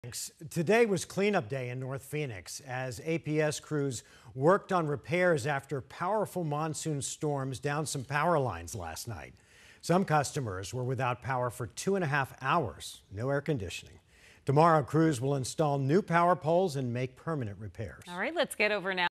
Today was cleanup day in North Phoenix as APS crews worked on repairs after powerful monsoon storms downed some power lines last night. Some customers were without power for 2.5 hours, no air conditioning. Tomorrow, crews will install new power poles and make permanent repairs. All right, let's get over now.